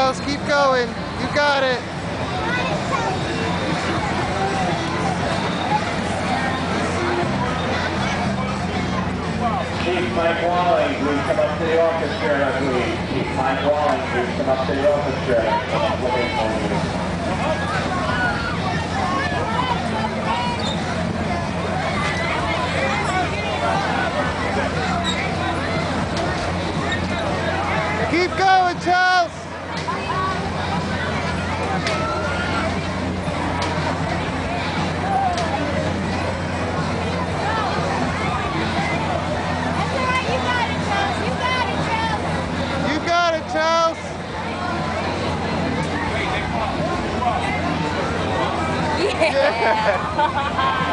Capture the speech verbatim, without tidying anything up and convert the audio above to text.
Charles. Keep going. You got it. Chief Mike Walling, please come up to the orchestra, please. Chief Mike Walling, please come up to the orchestra. Looking for you. Keep going, Charles. You got it, Charles. Yeah.